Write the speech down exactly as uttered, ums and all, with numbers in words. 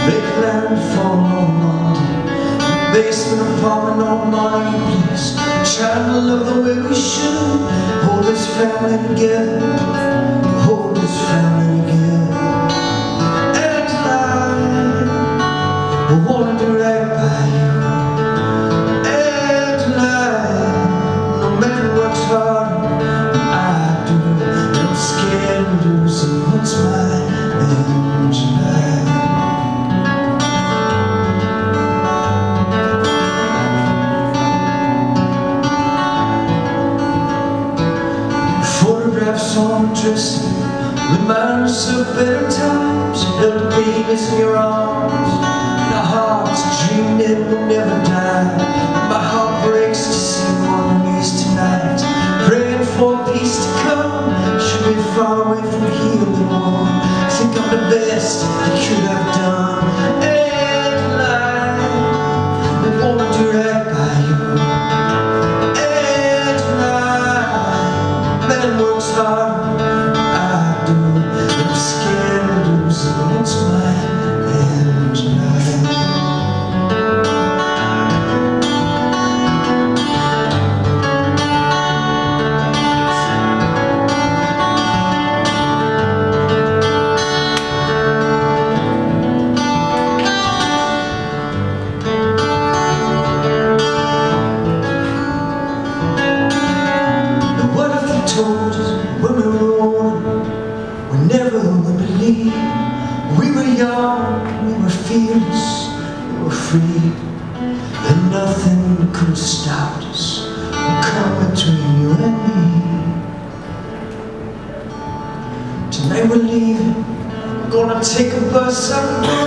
Make landfall on Monday, basement apartment on my place, trying to love the way we should, hold this family together, hold this family together. And tonight, I wanna do right by you. And tonight, no man works harder than I do, and I'm scared of losing what's mine. And tonight, photographs on the dresser remind us of better times. Held babies in your arms, and our hearts dream that will never die. My heart breaks to see one release tonight, praying for peace to come. Should be far away from here and war. Think I'm the best you could have done. And tonight, I wanna do right by you. And tonight, man works hard, I do, and I'm scared of losing what's mine. And tonight, told us when we were older, we never would believe. We were young, we were fearless, we were free, and nothing could stop us or come between you and me. Tonight we're leaving, we're gonna take a bus out.